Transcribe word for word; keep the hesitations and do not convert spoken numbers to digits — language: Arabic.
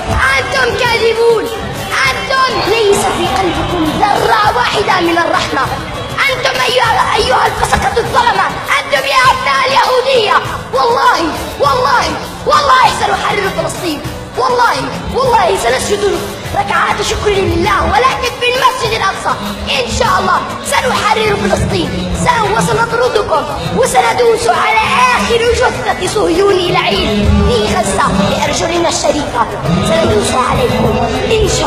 أنتم كاذبون، أنتم ليس في قلبكم ذرة واحدة من الرحمة. أنتم أيها, أيها الفسقة الظلمة، أنتم يا أبناء اليهودية. والله والله والله سنحرر فلسطين، والله والله سنسجد ركعات شكر لله، ولكن في المسجد الأقصى إن شاء الله سنحرر فلسطين. وسنطردكم وسندوس على آخر جثة صهيوني لعين في غزة بأرجلنا الشريفة، سندوس عليكم إن شاء الله.